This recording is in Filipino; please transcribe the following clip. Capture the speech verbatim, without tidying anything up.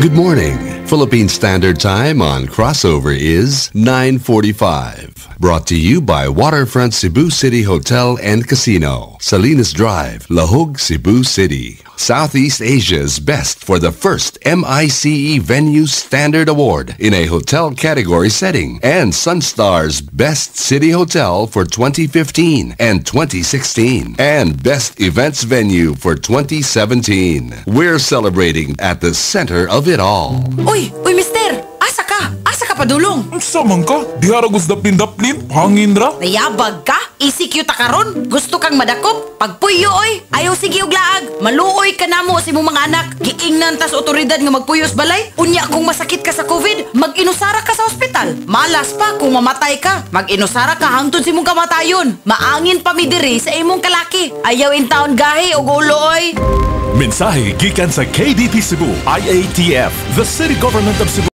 Good morning. Philippine Standard Time on crossover is nine forty-five. Brought to you by Waterfront Cebu City Hotel and Casino, Salinas Drive, Lahog, Cebu City. Southeast Asia's best for the first M I C E Venue Standard Award in a hotel category setting, and Sunstar's Best City Hotel for twenty fifteen and twenty sixteen, and Best Events Venue for twenty seventeen. We're celebrating at the center of it all. Uy! Uy, mister! Asa ka? Asa ka padulong? Unsa man ka? Di haragos daplin-daplin, hangin ra. Nayabag ka? E C Q ta karon? Gusto kang madakop? Pagpuyo oy! Ayaw sige og laag! Maluoy ka namo sa imong mga anak! Giingnan tas otoridad nga magpuyos balay? Unya kung masakit ka sa COVID, mag-inusara ka sa ospital. Malas pa kung mamatay ka. Mag-inusara ka hangtod sa imong kamatayon. Maangin pa mi diri sa imong kalaki. Ayaw in taon gahi og ulo oy! Mensahe gikan sa K D P Cebu, I A T F, the City Government of Cebu.